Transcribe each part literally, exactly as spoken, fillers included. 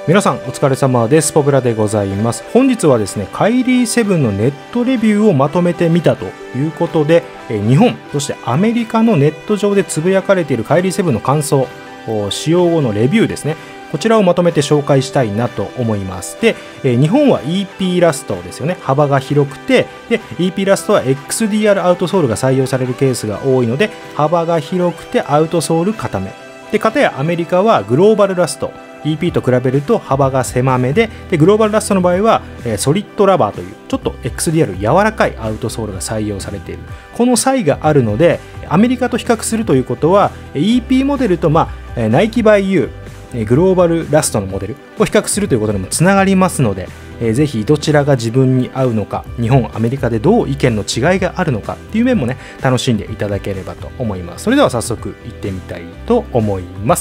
皆さんお疲れ様です。ポブラでございます。本日はですね、カイリーセブンのネットレビューをまとめてみたということで、え日本そしてアメリカのネット上でつぶやかれているカイリーセブンの感想、使用後のレビューですね、こちらをまとめて紹介したいなと思います。で、え日本は イーピー ラストですよね。幅が広くて、で イーピー ラストは エックスディーアール アウトソールが採用されるケースが多いので、幅が広くてアウトソール固めで、かたやアメリカはグローバルラスト イーピー と比べると幅が狭めで、でグローバルラストの場合は、えー、ソリッドラバーというちょっと エックスディーアール 柔らかいアウトソールが採用されている、この差異があるのでアメリカと比較するということは イーピー モデルと、まあ、ナイキバイユーグローバルラストのモデルを比較するということにもつながりますので、えー、ぜひどちらが自分に合うのか、日本アメリカでどう意見の違いがあるのかっていう面もね、楽しんでいただければと思います。それでは早速行ってみたいと思います。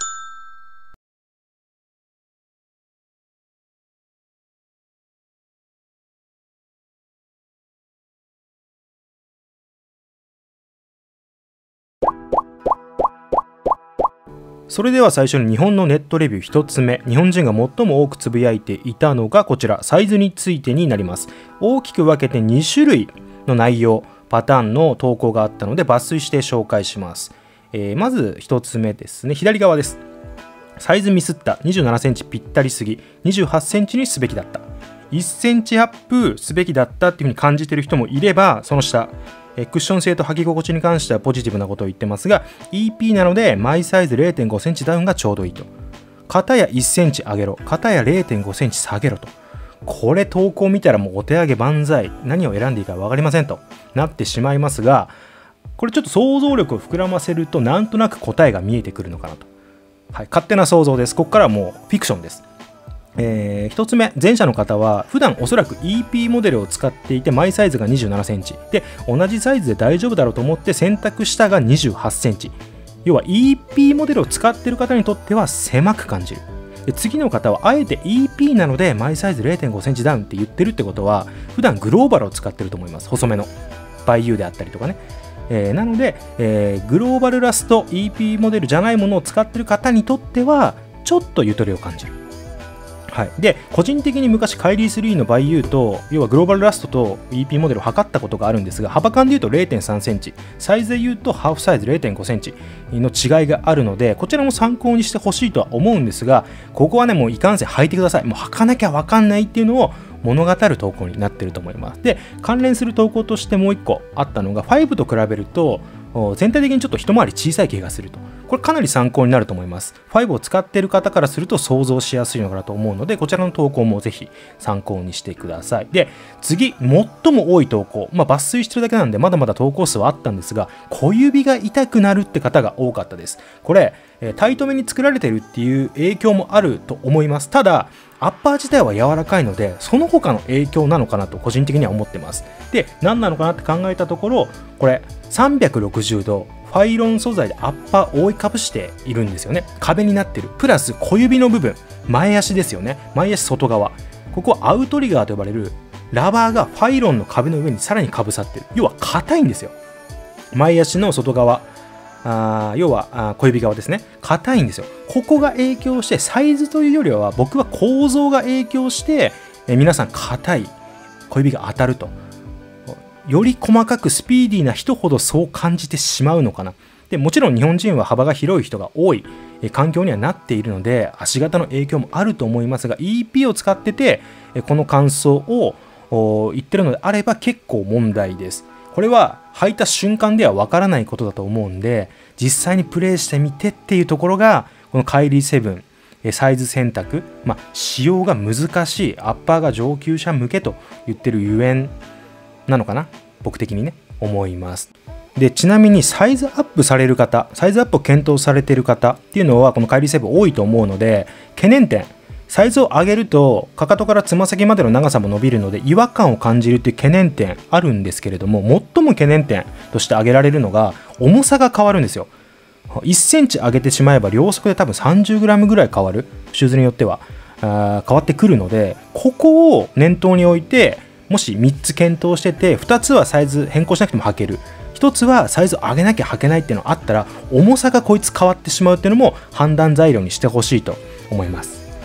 それでは最初に日本のネットレビューひとつめ、日本人が最も多くつぶやいていたのがこちら、サイズについてになります。大きく分けてにしゅるいの内容、パターンの投稿があったので抜粋して紹介します。えー、まずひとつめですね、左側です。サイズミスった、にじゅうななセンチぴったりすぎ、にじゅうはちセンチにすべきだった、いっセンチアップすべきだったっていうふうに感じている人もいれば、その下、クッション性と履き心地に関してはポジティブなことを言ってますが、 イーピー なのでマイサイズ れいてんごセンチダウンがちょうどいいと。片やいっセンチ上げろ、片や れいてんごセンチ下げろと。これ投稿見たらもうお手上げ万歳、何を選んでいいか分かりませんとなってしまいますが、これちょっと想像力を膨らませるとなんとなく答えが見えてくるのかなと、はい、勝手な想像です。ここからはもうフィクションです。えー、ひとつめ、前者の方は普段おそらく イーピー モデルを使っていて、マイサイズがにじゅうななセンチで、同じサイズで大丈夫だろうと思って選択したがにじゅうはちセンチ。要は イーピー モデルを使っている方にとっては狭く感じる。で次の方はあえて イーピー なのでマイサイズ れいてんごセンチダウンって言ってるってことは、普段グローバルを使ってると思います。細めのバイユーであったりとかね、えー、なので、えー、グローバルラスト イーピー モデルじゃないものを使っている方にとってはちょっとゆとりを感じる。はい、で個人的に昔カイリースリーのバイユーと、要はグローバルラストと イーピー モデルを測ったことがあるんですが、幅感でいうと れいてんさんセンチ、サイズでいうとハーフサイズ れいてんごセンチの違いがあるので、こちらも参考にしてほしいとは思うんですが、ここはね、もういかんせん履いてください。もう履かなきゃ分かんないっていうのを物語る投稿になっていると思います。で関連する投稿としてもういっこあったのが、ごと比べると全体的にちょっと一回り小さい気がすると。これかなり参考になると思います。ごを使っている方からすると想像しやすいのかなと思うので、こちらの投稿もぜひ参考にしてください。で次、最も多い投稿、まあ、抜粋してるだけなんでまだまだ投稿数はあったんですが、小指が痛くなるって方が多かったです。これタイトめに作られてるっていう影響もあると思います。ただアッパー自体は柔らかいので、その他の影響なのかなと個人的には思ってます。で何なのかなって考えたところ、これさんびゃくろくじゅうどファイロン素材でアッパーを覆いかぶしているんですよね。壁になってる、プラス小指の部分、前足ですよね、前足外側、ここはアウトリガーと呼ばれるラバーがファイロンの壁の上にさらにかぶさってる。要は硬いんですよ。前足の外側、あ要はあ小指側ですね、硬いんですよ。ここが影響して、サイズというよりは僕は構造が影響して、え皆さん硬い小指が当たると、より細かくスピーディーな人ほどそう感じてしまうのかな。でもちろん日本人は幅が広い人が多いえ環境にはなっているので、足型の影響もあると思いますが、 イーピー を使っててこの感想を言ってるのであれば結構問題です。これは履いた瞬間ではわからないことだと思うんで、実際にプレイしてみてっていうところが、このカイリーセブンサイズ選択、まあ、使用が難しい、アッパーが上級者向けと言ってるゆえんなのかな、僕的にね思います。でちなみにサイズアップされる方、サイズアップを検討されている方っていうのはこのカイリーセブン多いと思うので、懸念点、サイズを上げるとかかとからつま先までの長さも伸びるので違和感を感じるっていう懸念点あるんですけれども、最も懸念点として挙げられるのが重さが変わるんですよ。いっセンチ上げてしまえば両足で多分 さんじゅうグラム ぐらい変わる、シューズによってはあ変わってくるので、ここを念頭に置いて、もしみっつ検討しててふたつはサイズ変更しなくても履ける、ひとつはサイズを上げなきゃ履けないっていうのがあったら、重さがこいつ変わってしまうっていうのも判断材料にしてほしいと思います。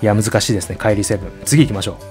いや難しいですね、カイリーセブン。次行きましょう。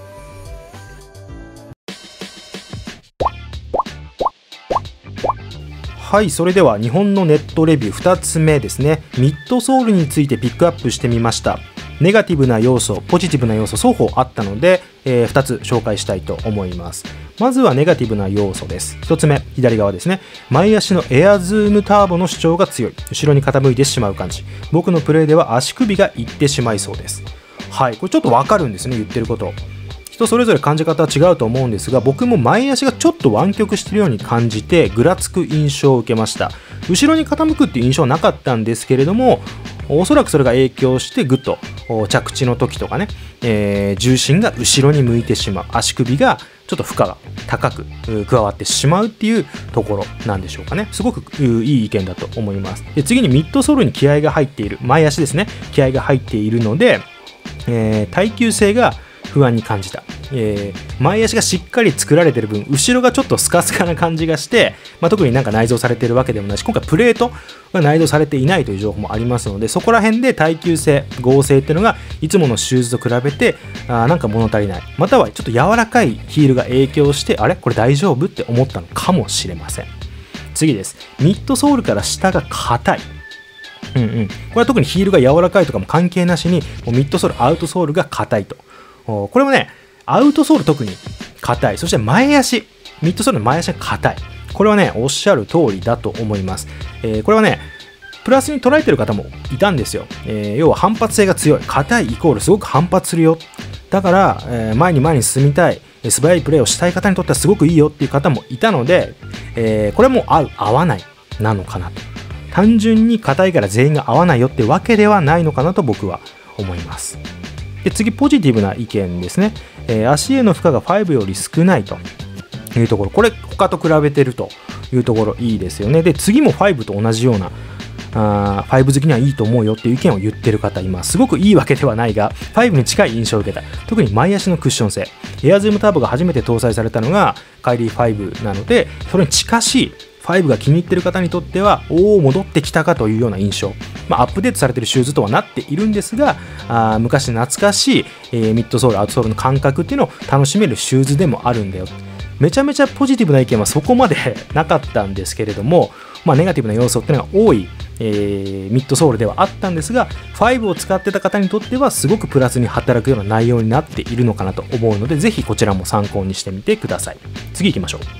はい、それでは日本のネットレビューふたつめですね。ミッドソールについてピックアップしてみました。ネガティブな要素、ポジティブな要素双方あったので、えー、ふたつ紹介したいと思います。まずはネガティブな要素です。ひとつめ、左側ですね。前足のエアズームターボの主張が強い。後ろに傾いてしまう感じ。僕のプレーでは足首がいってしまいそうです。はい、これちょっとわかるんですね、言ってること。人それぞれ感じ方は違うと思うんですが、僕も前足がちょっと湾曲しているように感じてぐらつく印象を受けました。後ろに傾くっていう印象はなかったんですけれども、おそらくそれが影響してぐっと着地の時とかね、えー、重心が後ろに向いてしまう、足首がちょっと負荷が高く加わってしまうっていうところなんでしょうかね。すごくいい意見だと思います。で、次にミッドソールに気合が入っている、前足ですね、気合が入っているので、えー、耐久性が不安に感じた、えー、前足がしっかり作られている分後ろがちょっとスカスカな感じがして、まあ、特になんか内蔵されているわけでもないし、今回プレートが内蔵されていないという情報もありますので、そこら辺で耐久性、剛性っていうのがいつものシューズと比べてあなんか物足りない、またはちょっと柔らかいヒールが影響して、あれこれ大丈夫って思ったのかもしれません。次です。ミッドソールから下が硬い。うんうん、これは特にヒールが柔らかいとかも関係なしに、もうミッドソール、アウトソールが硬いと。これもね、アウトソール特に硬い。そして前足、ミッドソールの前足が硬い。これはね、おっしゃる通りだと思います。えー、これはね、プラスに捉えてる方もいたんですよ。えー、要は反発性が強い。硬いイコールすごく反発するよ。だから、えー、前に前に進みたい、素早いプレーをしたい方にとってはすごくいいよっていう方もいたので、えー、これも合う、合わないなのかなと。単純に硬いから全員が合わないよってわけではないのかなと僕は思います。で、次、ポジティブな意見ですね。えー、足への負荷がごより少ないというところ、これ他と比べてるというところいいですよね。で、次もごと同じようなあご好きにはいいと思うよっていう意見を言ってる方います。すごくいいわけではないが、ごに近い印象を受けた。特に前足のクッション性、エアズームターボが初めて搭載されたのがカイリーごなので、それに近しいごが気に入っている方にとっては、おお戻ってきたかというような印象、まあ、アップデートされているシューズとはなっているんですが、あ昔懐かしい、えー、ミッドソールアウトソールの感覚っていうのを楽しめるシューズでもあるんだよ。めちゃめちゃポジティブな意見はそこまでなかったんですけれども、まあ、ネガティブな要素っていうのが多い、えー、ミッドソールではあったんですが、ごを使ってた方にとってはすごくプラスに働くような内容になっているのかなと思うので、ぜひこちらも参考にしてみてください。次行きましょう。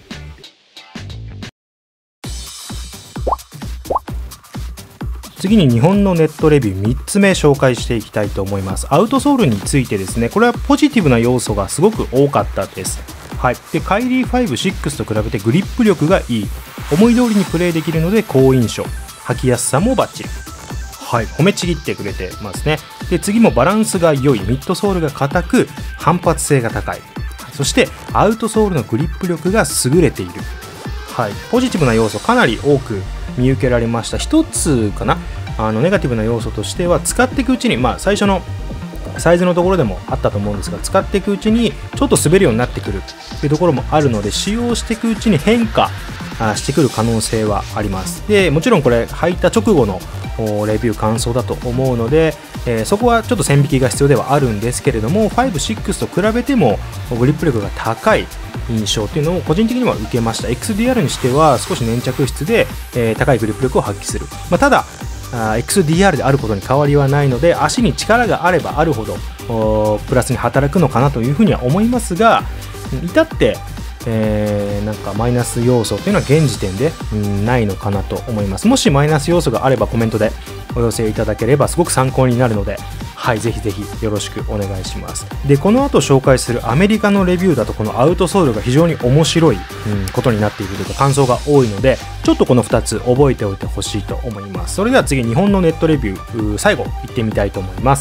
次に日本のネットレビューみっつめ紹介していきたいと思います。アウトソールについてですね、これはポジティブな要素がすごく多かったです。はい、でカイリーご、ろくと比べてグリップ力がいい、思い通りにプレーできるので好印象、履きやすさもバッチリ。はい、褒めちぎってくれてますね。で次もバランスが良い、ミッドソールが硬く反発性が高い、そしてアウトソールのグリップ力が優れている。はい、ポジティブな要素かなり多く見受けられました。一つかな、あのネガティブな要素としては、使っていくうちに、まあ、最初のサイズのところでもあったと思うんですが、使っていくうちにちょっと滑るようになってくるというところもあるので、使用していくうちに変化してくる可能性はあります。でもちろんこれ履いた直後のレビュー感想だと思うので、えー、そこはちょっと線引きが必要ではあるんですけれども、ご、ろくと比べてもグリップ力が高い印象というのを個人的には受けました。 エックスディーアール にしては少し粘着質で、えー、高いグリップ力を発揮する、まあ、ただエックスディーアール であることに変わりはないので、足に力があればあるほどプラスに働くのかなというふうには思いますが、至って、えー、なんかマイナス要素というのは現時点で、うん、ないのかなと思います。もしマイナス要素があればコメントでお寄せいただければすごく参考になるので、はい、ぜひぜひよろしくお願いします。でこの後紹介するアメリカのレビューだと、このアウトソールが非常に面白い、うん、ことになっているというか感想が多いので、ちょっとこのふたつ覚えておいてほしいと思います。それでは次、日本のネットレビュー最後いってみたいと思います。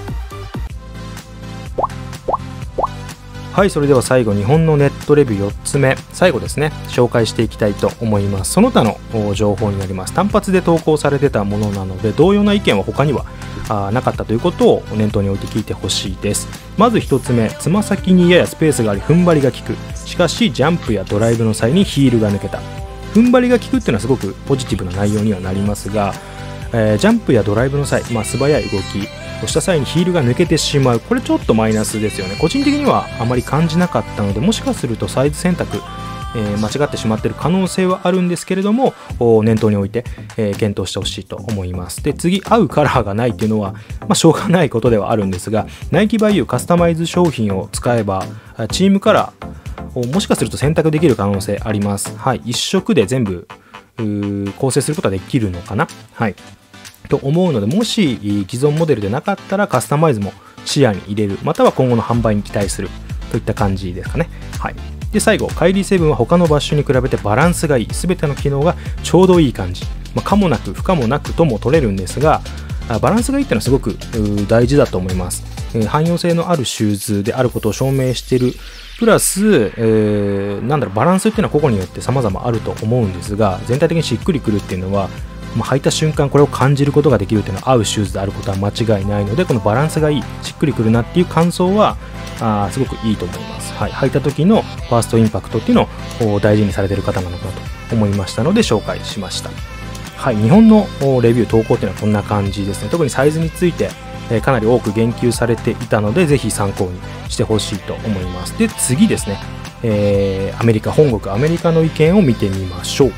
はい、それでは最後、日本のネットレビューよっつめ、最後ですね、紹介していきたいと思います。その他の情報になります。単発で投稿されてたものなので、同様な意見は他にはあなかったということを念頭に置いて聞いてほしいです。まずひとつめ、つま先にややスペースがあり踏ん張りが効く、しかしジャンプやドライブの際にヒールが抜けた。踏ん張りが効くっていうのはすごくポジティブな内容にはなりますが、 えー、ジャンプやドライブの際、まあ、素早い動きをした際にヒールが抜けてしまう。これちょっとマイナスですよね。個人的にはあまり感じなかったので、もしかするとサイズ選択、えー、間違ってしまっている可能性はあるんですけれども、念頭に置いて、えー、検討してほしいと思います。で、次、合うカラーがないっていうのは、まあ、しょうがないことではあるんですが、ナイキバイユーカスタマイズ商品を使えばチームカラーをもしかすると選択できる可能性あります。はい、一色で全部構成することができるのかな、はい、と思うので、もし既存モデルでなかったらカスタマイズも視野に入れる、または今後の販売に期待するといった感じですかね。はい、で最後、カイリーセブンは他のバッシュに比べてバランスがいい、全ての機能がちょうどいい感じ、まあ、可もなく不可もなくとも取れるんですが、バランスがいいっていうのはすごく大事だと思います。汎用性のあるシューズであることを証明しているプラス、えー、なんだろう、バランスっていうのは個々によって様々あると思うんですが、全体的にしっくりくるっていうのは、まあ、履いた瞬間これを感じることができるっていうのは合うシューズであることは間違いないので、このバランスがいい、しっくりくるなっていう感想はあすごくいいと思います。はい、履いた時のファーストインパクトっていうのを大事にされている方なのかなと思いましたので紹介しました。はい、日本のレビュー投稿っていうのはこんな感じですね。特にサイズについてかなり多く言及されていたので、ぜひ参考にしてほしいと思います。で、次ですね、えー、アメリカ、本国アメリカの意見を見てみましょう。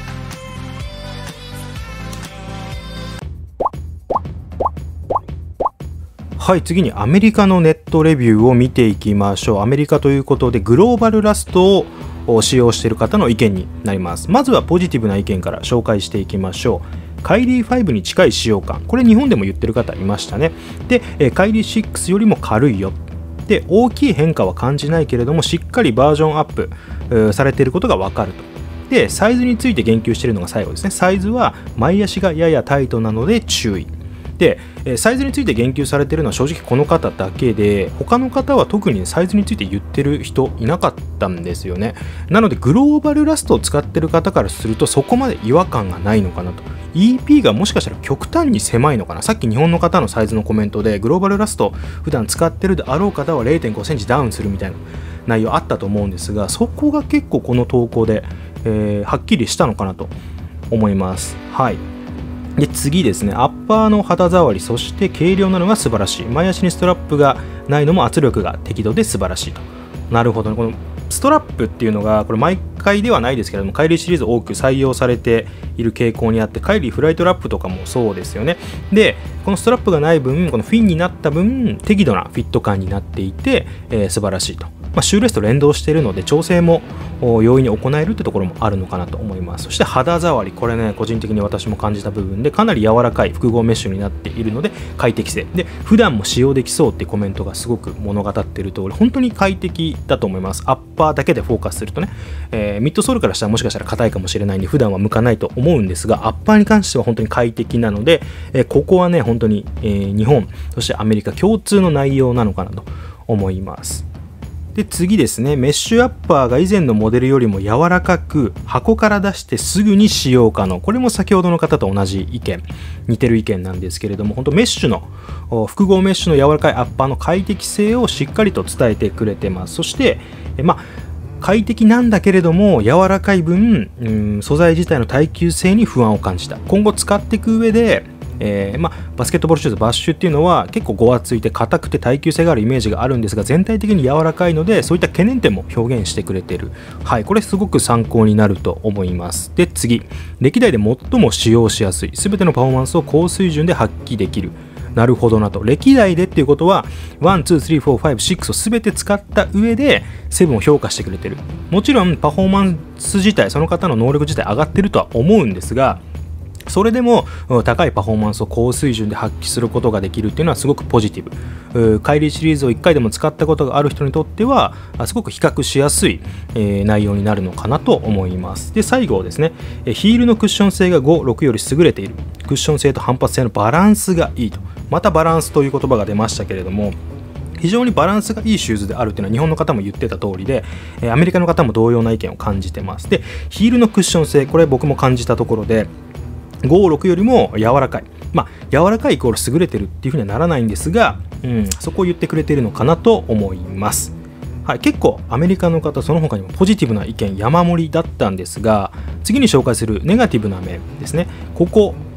はい、次にアメリカのネットレビューを見ていきましょう。アメリカということで、グローバルラストを使用している方の意見になります。まずはポジティブな意見から紹介していきましょう。カイリーファイブに近い使用感、これ日本でも言ってる方いましたね。で、カイリーシックスよりも軽いよ。で、大きい変化は感じないけれども、しっかりバージョンアップされていることがわかると。で、サイズについて言及しているのが最後ですね。サイズは前足がややタイトなので注意。で、サイズについて言及されているのは正直この方だけで、他の方は特にサイズについて言ってる人いなかったんですよね。なのでグローバルラストを使ってる方からするとそこまで違和感がないのかなと。 イーピー がもしかしたら極端に狭いのかな。さっき日本の方のサイズのコメントで、グローバルラスト普段使ってるであろう方は れいてんごセンチダウンするみたいな内容あったと思うんですが、そこが結構この投稿で、えー、はっきりしたのかなと思います。はい。で、次ですね、アッパーの肌触り、そして軽量なのが素晴らしい。前足にストラップがないのも圧力が適度で素晴らしいと。なるほどね。このストラップっていうのが、これ毎回ではないですけれども、カイリーシリーズ多く採用されている傾向にあって、カイリーフライトラップとかもそうですよね。で、このストラップがない分、このフィンになった分、適度なフィット感になっていて、えー、素晴らしいと。まあ、シューレースと連動しているので調整も容易に行えるってところもあるのかなと思います。そして肌触り、これね個人的に私も感じた部分で、かなり柔らかい複合メッシュになっているので快適性で、普段も使用できそうっていうコメントがすごく物語っている通り、本当に快適だと思います。アッパーだけでフォーカスするとね、えー、ミッドソールからしたらもしかしたら硬いかもしれないんで普段は向かないと思うんですが、アッパーに関しては本当に快適なので、えー、ここはね本当に、えー、日本そしてアメリカ共通の内容なのかなと思います。で、次ですね、メッシュアッパーが以前のモデルよりも柔らかく、箱から出してすぐに使用可能。これも先ほどの方と同じ意見、似てる意見なんですけれども、本当メッシュの複合メッシュの柔らかいアッパーの快適性をしっかりと伝えてくれてます。そしてまあ快適なんだけれども柔らかい分、うん、素材自体の耐久性に不安を感じた。今後使っていく上でえーまあ、バスケットボールシューズバッシュっていうのは結構ごわついて硬くて耐久性があるイメージがあるんですが、全体的に柔らかいのでそういった懸念点も表現してくれている。はい、これすごく参考になると思います。で、次、歴代で最も使用しやすい、全てのパフォーマンスを高水準で発揮できる。なるほどなと。歴代でっていうことはワン、ツー、スリー、フォー、ファイブ、シックスを全て使った上でセブンを評価してくれてる。もちろんパフォーマンス自体、その方の能力自体上がってるとは思うんですが、それでも高いパフォーマンスを高水準で発揮することができるっていうのはすごくポジティブ。カイリーシリーズをいっかいでも使ったことがある人にとってはすごく比較しやすい内容になるのかなと思います。で、最後ですね、ヒールのクッション性がご、ろくより優れている。クッション性と反発性のバランスがいいと。またバランスという言葉が出ましたけれども、非常にバランスがいいシューズであるっていうのは日本の方も言ってた通りで、アメリカの方も同様な意見を感じてます。で、ヒールのクッション性、これ僕も感じたところで、ご、ろくよりも柔らかい。まあ、柔らかいイコール優れてるっていうふうにはならないんですが、うん、そこを言ってくれているのかなと思います。はい、結構アメリカの方、その他にもポジティブな意見山盛りだったんですが、次に紹介するネガティブな面ですね。ここ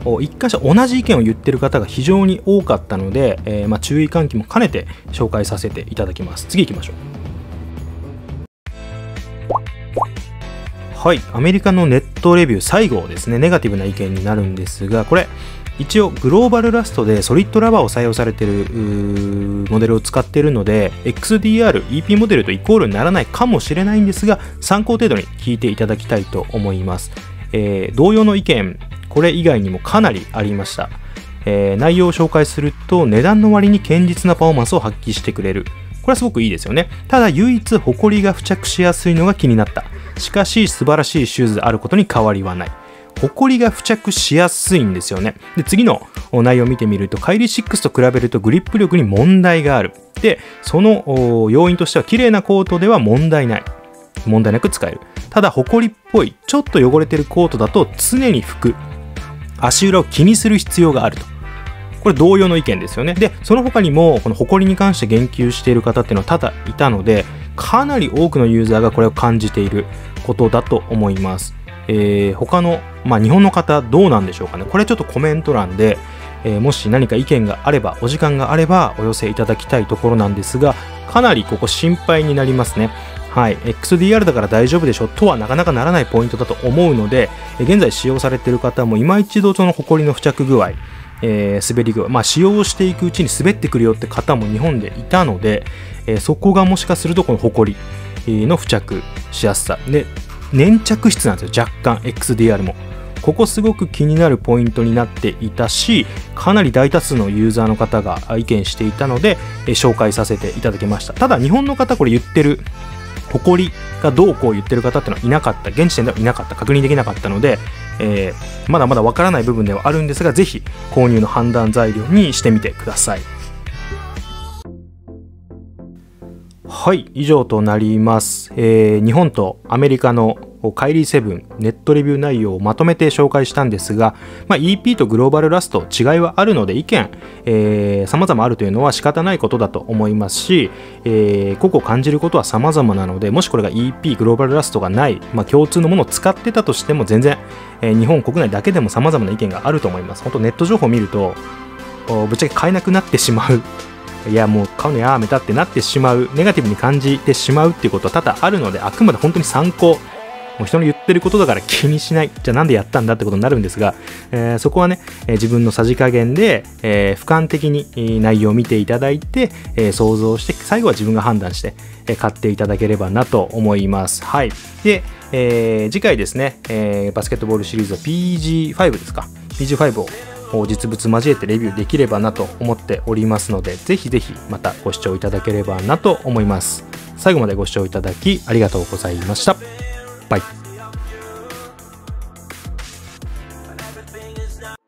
一箇所同じ意見を言ってる方が非常に多かったので、えーまあ、注意喚起も兼ねて紹介させていただきます。次行きましょう。はい、アメリカのネットレビュー最後ですね、ネガティブな意見になるんですが、これ一応グローバルラストでソリッドラバーを採用されているモデルを使っているので エックスディーアール、イーピー モデルとイコールにならないかもしれないんですが、参考程度に聞いていただきたいと思います。えー、同様の意見、これ以外にもかなりありました。えー、内容を紹介すると、値段の割に堅実なパフォーマンスを発揮してくれる。これはすごくいいですよね。ただ唯一ホコリが付着しやすいのが気になった。しかし素晴らしいシューズであることに変わりはない。ホコリが付着しやすいんですよね。で、次の内容を見てみると、カイリーシックスと比べるとグリップ力に問題がある。で、その要因としては綺麗なコートでは問題ない。問題なく使える。ただホコリっぽい、ちょっと汚れてるコートだと常に拭く。足裏を気にする必要があると。これ同様の意見ですよね。で、その他にもこのホコリに関して言及している方っていうのは多々いたので、かなり多くのユーザーがこれを感じていることだと思います。えー、他の、まあ、日本の方どうなんでしょうかね。これちょっとコメント欄で、えー、もし何か意見があれば、お時間があればお寄せいただきたいところなんですが、かなりここ心配になりますね。はい、エックスディーアール だから大丈夫でしょとはなかなかならないポイントだと思うので、現在使用されている方も今一度そのホコリの付着具合、えー、滑り具合、まあ、使用していくうちに滑ってくるよって方も日本でいたので、えー、そこがもしかするとこのホコリの付着しやすさで粘着質なんですよ、若干 エックスディーアール も。ここすごく気になるポイントになっていたし、かなり大多数のユーザーの方が意見していたので、えー、紹介させていただきました。ただ日本の方これ言ってるホコリがどうこう言ってる方っていうのはいなかった、現時点ではいなかった、確認できなかったので、えー、まだまだわからない部分ではあるんですが、ぜひ購入の判断材料にしてみてください。はい、以上となります。えー、日本とアメリカのカイリーセブンネットレビュー内容をまとめて紹介したんですが、まあ、イーピー とグローバルラスト違いはあるので意見、えー、様々あるというのは仕方ないことだと思いますし、えー、個々感じることは様々なので、もしこれが イーピー グローバルラストがない、まあ、共通のものを使ってたとしても全然、えー、日本国内だけでも様々な意見があると思います。本当ネット情報を見るとぶっちゃけ買えなくなってしまう、いやもう買うのやめたってなってしまう、ネガティブに感じてしまうっていうことは多々あるので、あくまで本当に参考、もう人の言ってることだから気にしない、じゃあなんでやったんだってことになるんですが、えー、そこはね、えー、自分のさじ加減で、えー、俯瞰的に、えー、内容を見ていただいて、えー、想像して最後は自分が判断して、えー、買っていただければなと思います。はい。で、えー、次回ですね、えー、バスケットボールシリーズは ピージーファイブ ですか ピージーファイブ を実物交えてレビューできればなと思っておりますので、ぜひぜひまたご視聴いただければなと思います。最後までご視聴いただきありがとうございました。バイ。